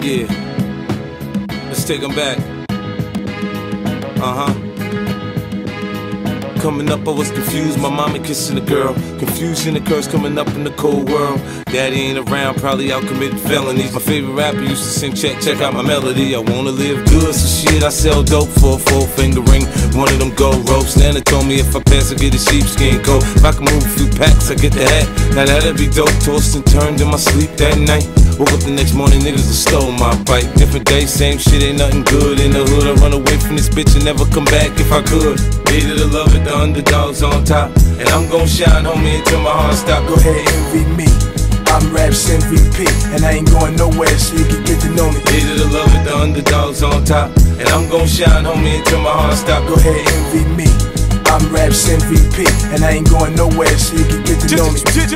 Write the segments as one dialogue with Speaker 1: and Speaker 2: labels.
Speaker 1: Yeah. Let's take them back. Coming up, I was confused. My mama kissing a girl. Confusion occurs coming up in the cold world. Daddy ain't around, probably out committing felonies. My favorite rapper used to sing, check out my melody. I wanna live good, so shit, I sell dope for a 4-finger ring. One of them gold ropes. Nana told me if I pass, I get a sheepskin coat. If I can move a few packs, I get the hat. Now that'd be dope. Tossed and turned in my sleep that night. Woke up the next morning, niggas have stole my bike. Different day, same shit, ain't nothing good. In the hood, I run away from this bitch and never come back if I could. Hated to love it, the underdogs on top. And I'm gon' shine, homie, until my heart stop.
Speaker 2: Go ahead, envy me. I'm Raps MVP, and I ain't going nowhere, so you can get to know me.
Speaker 1: Hated to love it, the underdogs on top. And I'm gon' shine, homie, until my heart stop.
Speaker 2: Go ahead, envy me. I'm Raps MVP, and I ain't going nowhere, so you can get to know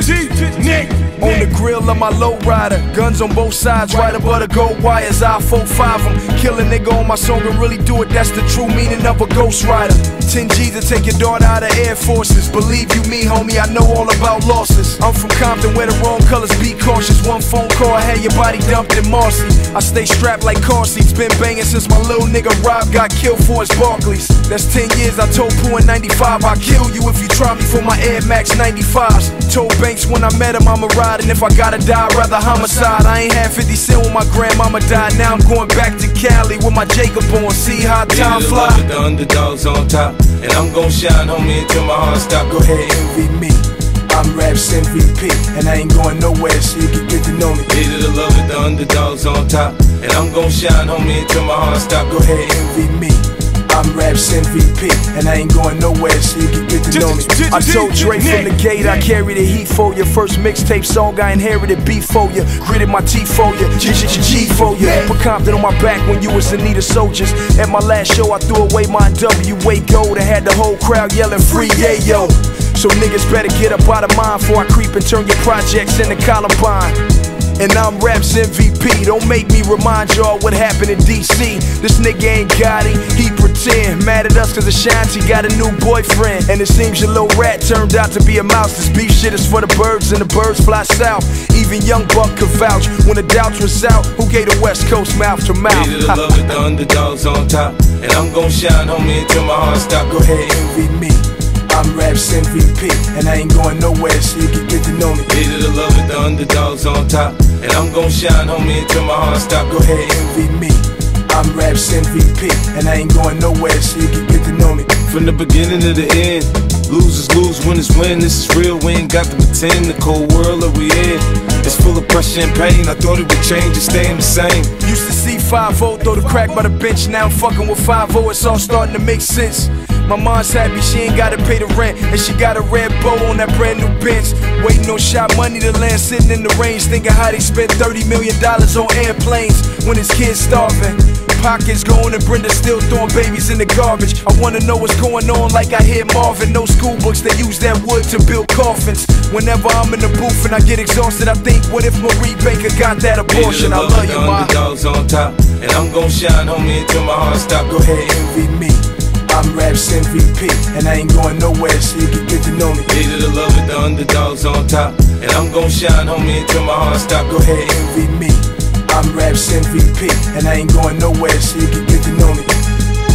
Speaker 2: me. On the grill of my lowrider, guns on both sides, right above the gold wires. I 4-5 them, kill a nigga on my song and really do it. That's the true meaning of a ghost rider. 10 G's to take your daughter out of Air Forces. Believe you me, homie, I know all about losses. I'm from Compton where the wrong colors be cautious. One phone call, I had your body dumped in Marcy. I stay strapped like car seats, been banging since my little nigga Rob got killed for his Barclays. That's 10 years, I told Pooh in 95, I'll kill you if you try me for my Air Max 95s. Told Banks when I met him I'ma ride, and if I gotta die, I'd rather homicide. I ain't had 50 cent when my grandmama died. Now I'm going back to Cali with my Jacob on. See how time fly.
Speaker 1: The underdogs on top, and I'm gon' shine, homie, until my heart stop.
Speaker 2: Go ahead, envy me. I'm Raps MVP, and I ain't going nowhere, so you can get to know me.
Speaker 1: Hated to love it, the underdogs on top, and I'm gon' shine, homie, until my heart stop.
Speaker 2: Go ahead, envy me. I'm Raps MVP, and I ain't going nowhere, so you can get to know me. I told Dre from the gate I carry the heat for you. First mixtape song I inherited beef for you. Gritted my teeth for you, G for you. Put Compton on my back when you was in need of soldiers. At my last show I threw away my WA gold and had the whole crowd yelling free yayo. So niggas better get up out of mine before I creep and turn your projects into Columbine. And I'm Raps MVP, don't make me remind y'all what happened in DC. This nigga ain't got it, he pretend. Mad at us cause Ashanti got a new boyfriend. And it seems your little rat turned out to be a mouse. This beef shit is for the birds and the birds fly south. Even Young Buck could vouch when the doubts was out. Who gave the West Coast mouth to mouth?
Speaker 1: Hated to love it, the underdogs on top, and I'm gon' shine, homie, until my heart stop.
Speaker 2: Go ahead, envy me. I'm Raps MVP, and I ain't going nowhere, so you can get to know me.
Speaker 1: Hated to love it, the underdogs on top, and I'm gon' shine, homie, until my heart stop.
Speaker 2: Go ahead, envy me. I'm Raps MVP, and I ain't going nowhere, so you can get to know me.
Speaker 1: From the beginning to the end, losers lose, winners win. This is real, we ain't got to pretend. The cold world that we in, it's full of pressure and pain. I thought it would change, it's staying the same.
Speaker 2: Used to see 5-0, throw the crack by the bench. Now I'm fucking with 5-0, it's all starting to make sense. My mom's happy she ain't gotta pay the rent, and she got a red bow on that brand new Benz. Waiting on shot money to land, sitting in the range, thinking how they spent $30 million on airplanes when his kids starving. Pockets going and Brenda still throwing babies in the garbage. I wanna know what's going on like I hear Marvin. No school books, they use that wood to build coffins. Whenever I'm in the booth and I get exhausted, I think, what if Marie Baker got that abortion? I love you, ma.
Speaker 1: Underdogs on top, and I'm gon' shine, homie, until my heart stop.
Speaker 2: Go ahead, envy me. I'm Raps MVP, and I ain't going nowhere, so you can get to know me.
Speaker 1: Hated to love it, the underdogs on top, and I'm gon' shine, homie, until my heart stop.
Speaker 2: Go ahead, envy me. I'm Raps MVP, and I ain't going nowhere, so you can get to know me.